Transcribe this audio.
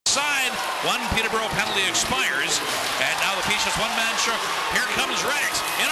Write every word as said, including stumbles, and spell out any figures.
Side, one Peterborough penalty expires, and now the Peaches one-man show. Here comes Reddox in